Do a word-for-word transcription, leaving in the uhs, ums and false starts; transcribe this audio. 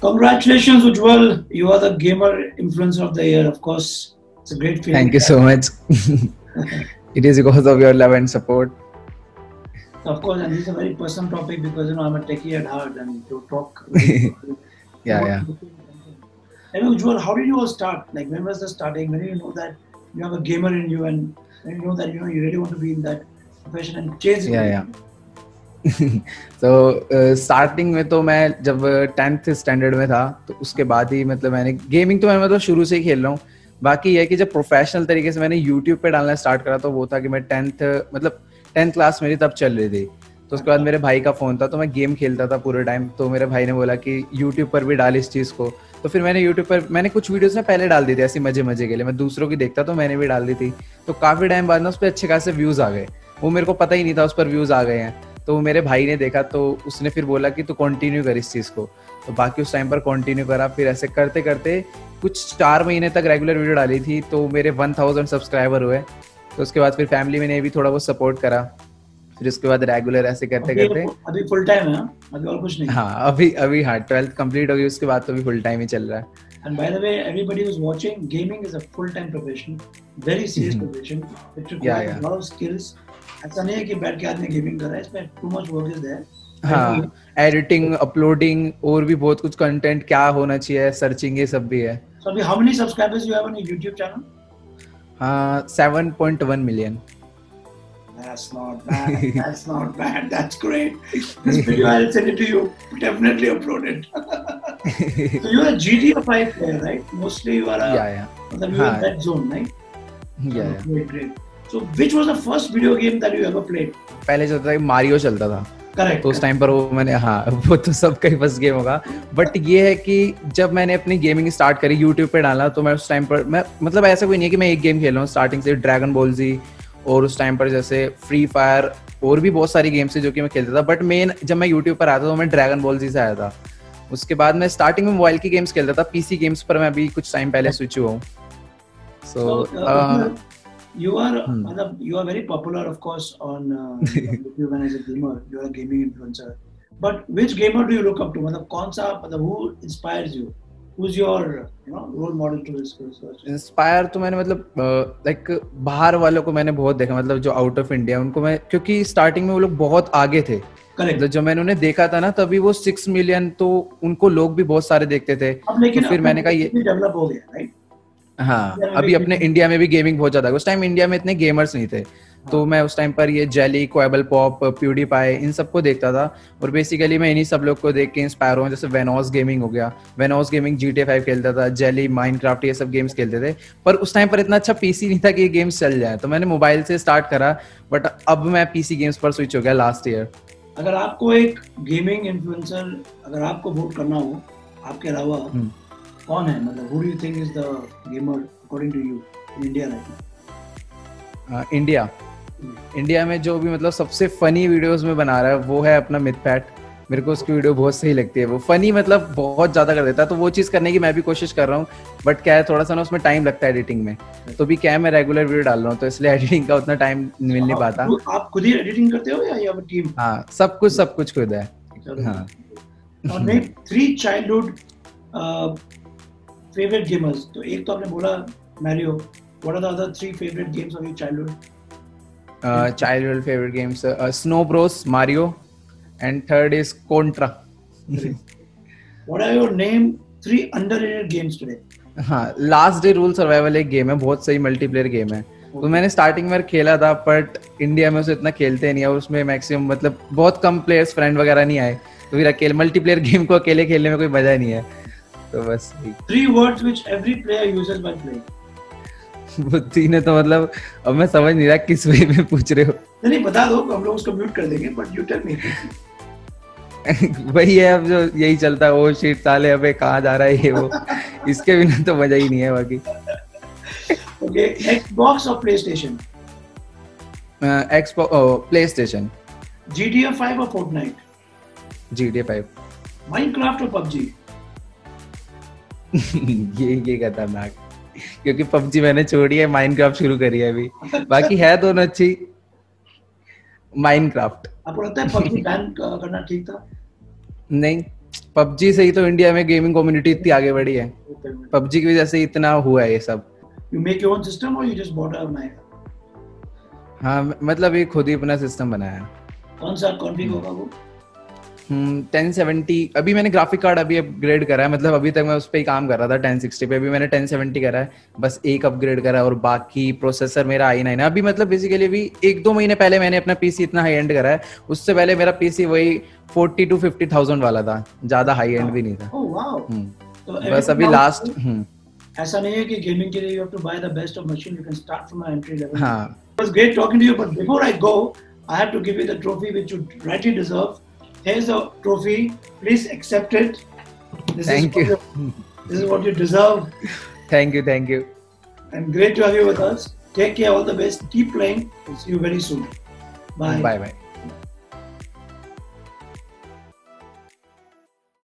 Congratulations, Ujjwal. You are the gamer influencer of the year. Of course, it's a great feeling. Thank you so much. It is because of your love and support. Of course, and this is a very personal topic because you know I'm a techie at heart, and to talk. yeah, yeah. And Ujjwal, how did you all start? Like, when was the starting? When did you know that you have a gamer in you, and when you know that you know you really want to be in that profession and chase it? Yeah, yeah. तो starting uh, में तो मैं जब tenth standard में था तो उसके बाद ही मतलब मैंने गेमिंग तो मैं मतलब शुरू से ही खेल रहा हूँ. बाकी ये कि जब प्रोफेशनल तरीके से मैंने यूट्यूब पे डालना स्टार्ट करा तो वो था कि मैं टेंथ मतलब टेंथ क्लास मेरी तब चल रही थी. तो उसके बाद मेरे भाई का फोन था तो मैं गेम खेलता था पूरे टाइम. तो मेरे भाई ने बोला कि यूट्यूब पर भी डाल इस चीज़ को. तो फिर मैंने यूट्यूब पर मैंने कुछ वीडियोस ना पहले डाल दी थी ऐसी मजे मजे के लिए. मैं दूसरों की देखता तो मैंने भी डाल दी थी. तो काफ़ी टाइम बाद ना उस पर अच्छे खासे व्यूज़ आ गए. वो मेरे को पता ही नहीं था उस पर व्यूज़ आ गए हैं. तो मेरे भाई ने देखा तो उसने फिर बोला कि तू कंटिन्यू कर इस चीज़ को. तो बाकी उस टाइम पर कंटिन्यू करा. फिर ऐसे करते करते कुछ चार महीने तक रेगुलर वीडियो डाली थी तो मेरे वन थाउजेंड सब्सक्राइबर हुए. तो उसके बाद फिर फैमिली में ने भी थोड़ा बहुत सपोर्ट करा. फिर उसके बाद रेगुलर ऐसे करते करते अभी फुल टाइम है. अभी और कुछ नहीं. हाँ अभी अभी हाँ ट्वेल्थ कंप्लीट हो गई उसके बाद तो भी फुल टाइम ही चल रहा है. And by the way, everybody who's watching, gaming is a full-time profession, very serious profession. It requires yeah, yeah. a lot of skills. ऐसा नहीं है कि बैठ के आदमी गेमिंग कर रहा है. इसमें too much work is there. हाँ एडिटिंग अपलोडिंग और भी बहुत कुछ कंटेंट क्या होना चाहिए सर्चिंग ये सब भी है. So अभी how many subscribers you have on your YouTube channel? हाँ seven point one million. That's not bad. That's not bad. That's great. This video I'll send it to you. Definitely upload it. So you're a G T A five player, right? Mostly you are a yeah yeah. You're in that zone, right? Yeah, yeah. Great, great. So which was the first video game that you ever played? पहले चलता था Mario चलता था. Correct. तो उस time पर वो मैंने हाँ वो तो सबका ही फर्स्ट गेम होगा. बट ये है कि जब मैंने अपनी गेमिंग स्टार्ट करी यूट्यूब पे डाला तो मैं उस टाइम पर मैं मतलब ऐसा कोई नहीं है कि मैं एक गेम खेल रहा हूँ. स्टार्टिंग से ड्रैगन बॉल जी और उस टाइम पर जैसे फ्री फायर और भी बहुत सारी गेम्स थी जो कि मैं खेलता था. बट मेन जब मैं यूट्यूब पर आया था तो मैं ड्रैगन बॉल जी से आया था. उसके बाद मैं स्टार्टिंग में मोबाइल की गेम्स खेलता था. पीसी गेम्स पर मैं अभी कुछ टाइम पहले स्विच हुआ हूँ. सो you are मतलब you are very popular of course on uh, YouTube and as a gamer you are a gaming influencer. But which gamer do you look up to? मतलब कौन सा मतलब who inspires you? Who's your you know role model to this research? Inspire तो मैंने मतलब like बाहर वालों को मैंने बहुत देखा मतलब जो आउट ऑफ इंडिया उनको मैं क्योंकि स्टार्टिंग में वो लोग बहुत आगे थे. Correct. जब मैंने उन्हें देखा था ना तभी वो सिक्स मिलियन तो उनको लोग भी बहुत सारे देखते थे. तो फिर मैंने कहा ये डेवलप हो गया राइट. हाँ अभी अपने इंडिया में भी गेमिंग बहुत ज्यादा. उस टाइम इंडिया में इतने गेमर्स नहीं थे. हाँ. तो मैं उस टाइम पर ये जेली क्वेबल पॉप प्यूडीपाई इन सबको देखता था. और बेसिकली मैं इन्हीं सब लोग को देख के इंस्पायर हुआ. जैसे वेनोस गेमिंग हो गया. Venus Gaming G T A five खेलता था. जेली माइनक्राफ्ट ये सब गेम्स खेलते थे. पर उस टाइम पर इतना अच्छा पीसी नहीं था कि ये गेम्स चल जाए. तो मैंने मोबाइल से स्टार्ट करा. बट अब मैं पीसी गेम्स पर स्विच हो गया लास्ट ईयर. अगर आपको एक गेमिंग इन्फ्लुएंसर अगर आपको वोट करना हो आपके अलावा कौन है मतलब who do you think is the gamer according to you in India right now? India India में जो भी मतलब सबसे फनी वीडियोस में बना रहा है वो है अपना मिथपैट. मेरे को उसकी वीडियो बहुत सही लगती है. वो फनी मतलब बहुत ज्यादा कर देता है. तो वो चीज करने की मैं भी कोशिश कर रहा हूँ. बट क्या है थोड़ा सा ना उसमें टाइम लगता है एडिटिंग में. तो भी क्या है मैं रेगुलर वीडियो डाल रहा हूँ तो इसलिए एडिटिंग का उतना टाइम मिल नहीं पाता. आप खुद ही एडिटिंग करते हो या या टीम? हाँ सब कुछ सब कुछ खुद है. हाँ. और मैं थ्री चाइल्डहुड फेवरेट गेमर्स. तो एक तो आपने बोला Mario. What are the other three favourite games of your childhood? Childhood favourite games Snow Bros, Mario and third is Contra. What are your name three underrated games today? हाँ last day rule survival एक game है. बहुत सही multiplayer game है. okay. तो मैंने starting में खेला था बट इंडिया में उसे इतना खेलते नहीं है. और उसमें मैक्सिमम मतलब बहुत कम प्लेयर्स फ्रेंड वगैरह नहीं आए. तो फिर अकेले मल्टीप्लेयर गेम को अकेले खेलने में कोई मजा नहीं है. तो बस three words which every player uses while playing. वो तीन है तो मतलब अब मैं समझ नहीं रहा किस वे में पूछ रहे हो. नहीं बता दो हम लोग उसको म्यूट कर देंगे. But you tell me. वही है अब जो यही चलता है. ओ शिट साले अबे कहाँ जा रहा है ये वो. इसके बिना तो मजा ही नहीं है बाकी. ओके Xbox और PlayStation? Xbox PlayStation. G T A five और Fortnite? G T A five. Minecraft और P U B G? ये ये खतरनाक क्योंकि पबजी मैंने छोड़ी है. माइनक्राफ्ट शुरू करी है अभी. बाकी है दोनों अच्छी. माइनक्राफ्ट. आपको लगता है पबजी बैन करना ठीक था? नहीं पबजी से ही तो इंडिया में गेमिंग कम्युनिटी इतनी आगे बढ़ी है, पबजी की वजह से इतना हुआ है ये सब। You make your own system or you just bought a Mac? हाँ मतलब ये खुद ही अपना सिस्टम बनाया है। कौन सा कॉन्फ़िग होगा वो? हम्म टेन सेवेंटी, अभी मैंने ग्राफिक कार्ड अभी अपग्रेड करा है, मतलब अभी तक मैं उस पे ही काम कर रहा था टेन सिक्सटी पे, अभी मैंने टेन सेवेंटी करा है, बस एक अपग्रेड करा है और बाकी प्रोसेसर मेरा आई नाइन है अभी। मतलब बेसिकली अभी एक दो महीने पहले मैंने अपना पीसी इतना हाई एंड करा है, उससे पहले मेरा पीसी वही फोर्टी टू फिफ्टी थाउजेंड वाला था, ज्यादा हाई एंड भी नहीं था। Oh wow. तो बस अभी लास्ट ऐसा नहीं है कि गेमिंग के लिए you have to buy the best of machine, you can start from an entry level. हाँ. It was great talking to you, but before I go, I have to give you the trophy which you rightly deserve. Here's the trophy. Please accept it. This thank is you. Your, this is what you deserve. Thank you, thank you. And great to have you with us. Take care. All the best. Keep playing. See you very soon. Bye. Bye bye.